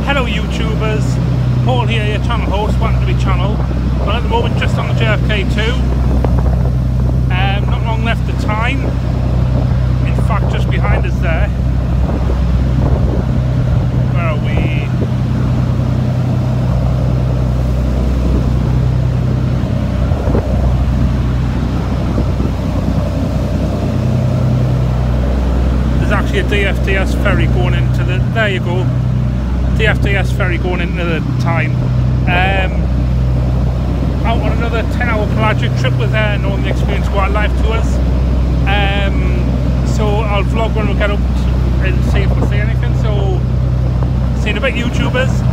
Hello YouTubers, Paul here, your channel host, welcome to my channel. Well, at the moment just on the JFK2, not long left of time, in fact just behind us there. Where are we? There's actually a DFDS ferry going into the, there you go. DFDS ferry going into the time. Out on another 10-hour pelagic trip with Northern Experience Wildlife Tours. So I'll vlog when we get up and see if we see anything. So see you in a bit, YouTubers.